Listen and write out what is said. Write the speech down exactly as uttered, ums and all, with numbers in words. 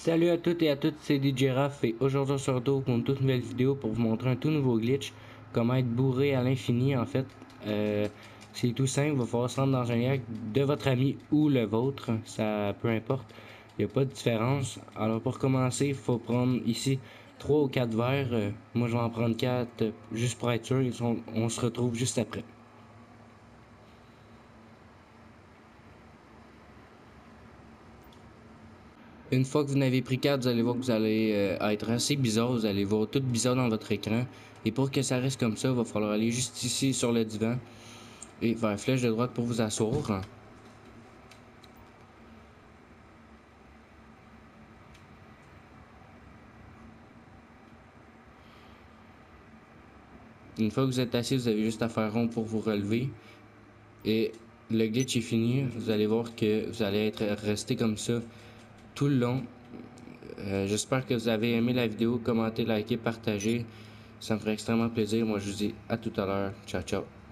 Salut à toutes et à toutes, c'est D J Raff et aujourd'hui on se retrouve pour une toute nouvelle vidéo pour vous montrer un tout nouveau glitch, comment être bourré à l'infini en fait. Euh, c'est tout simple, il va falloir se rendre dans un lac de votre ami ou le vôtre, ça peu importe, il n'y a pas de différence. Alors pour commencer, il faut prendre ici trois ou quatre verres, euh, moi je vais en prendre quatre euh, juste pour être sûr, ils sont- on se retrouve juste après. Une fois que vous en avez pris quatre, vous allez voir que vous allez euh, être assez bizarre, vous allez voir tout bizarre dans votre écran. Et pour que ça reste comme ça, il va falloir aller juste ici sur le divan et vers flèche de droite pour vous asseoir. Une fois que vous êtes assis, vous avez juste à faire rond pour vous relever. Et le glitch est fini, vous allez voir que vous allez être resté comme ça tout le long. Euh, J'espère que vous avez aimé la vidéo, commentez, likez, partagez. Ça me ferait extrêmement plaisir. Moi je vous dis à tout à l'heure. Ciao ciao.